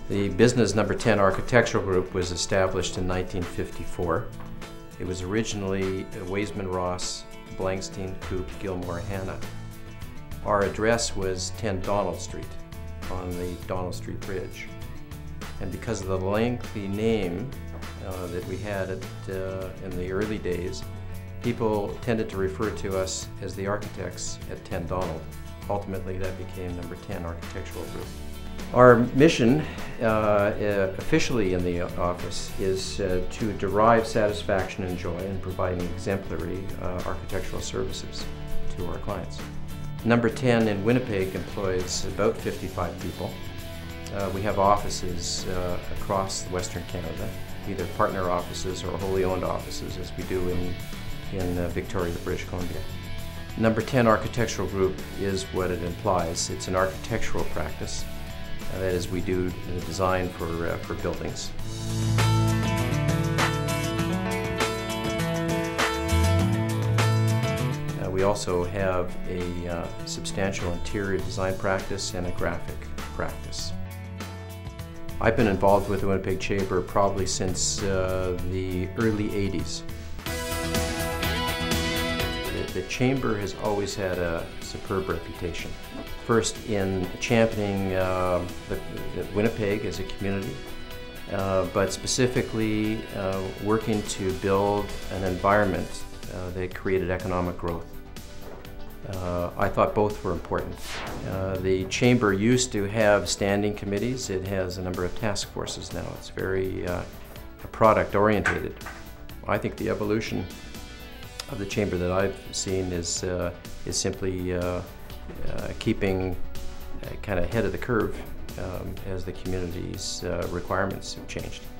The business Number 10 Architectural Group was established in 1954. It was originally Waisman Ross, Blankstein, Coop, Gilmore, Hanna. Our address was 10 Donald Street on the Donald Street Bridge. And because of the lengthy name that we had in the early days, people tended to refer to us as the architects at 10 Donald. Ultimately, that became Number 10 Architectural Group. Our mission, officially in the office, is to derive satisfaction and joy in providing exemplary architectural services to our clients. Number 10 in Winnipeg employs about 55 people. We have offices across Western Canada, either partner offices or wholly owned offices, as we do in Victoria, British Columbia. Number 10 Architectural Group is what it implies. It's an architectural practice. That is, we do the design for buildings. We also have a substantial interior design practice and a graphic practice. I've been involved with the Winnipeg Chamber probably since the early 80s. The Chamber has always had a superb reputation. First in championing Winnipeg as a community, but specifically working to build an environment that created economic growth. I thought both were important. The Chamber used to have standing committees. It has a number of task forces now. It's very product-oriented. I think the evolution of the Chamber that I've seen is simply keeping kind of ahead of the curve as the community's requirements have changed.